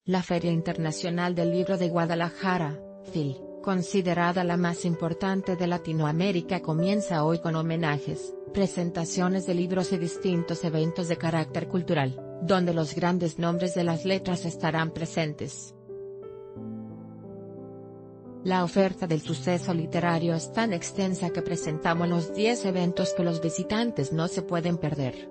La Feria Internacional del Libro de Guadalajara, FIL, considerada la más importante de Latinoamérica, comienza hoy con homenajes, presentaciones de libros y distintos eventos de carácter cultural, donde los grandes nombres de las letras estarán presentes. La oferta del suceso literario es tan extensa que presentamos los 10 eventos que los visitantes no se pueden perder.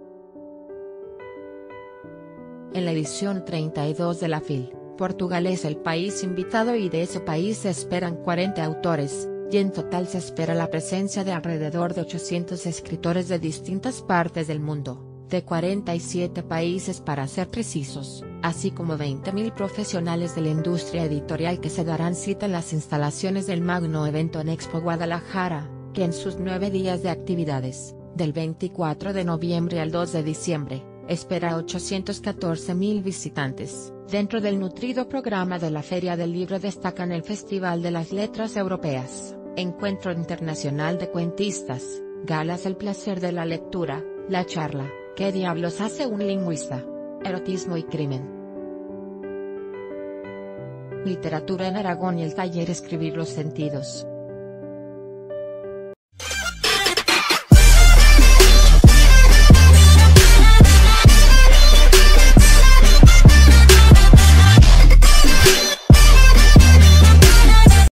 En la edición 32 de la FIL, Portugal es el país invitado y de ese país se esperan 40 autores, y en total se espera la presencia de alrededor de 800 escritores de distintas partes del mundo, de 47 países para ser precisos, así como 20.000 profesionales de la industria editorial que se darán cita en las instalaciones del magno evento en Expo Guadalajara, que en sus 9 días de actividades, del 24 de noviembre al 2 de diciembre, espera a 814.000 visitantes. Dentro del nutrido programa de la Feria del Libro destacan el Festival de las Letras Europeas, Encuentro Internacional de Cuentistas, Galas El Placer de la Lectura, la charla ¿Qué diablos hace un lingüista? Erotismo y crimen. Literatura en Aragón y el taller Escribir los sentidos.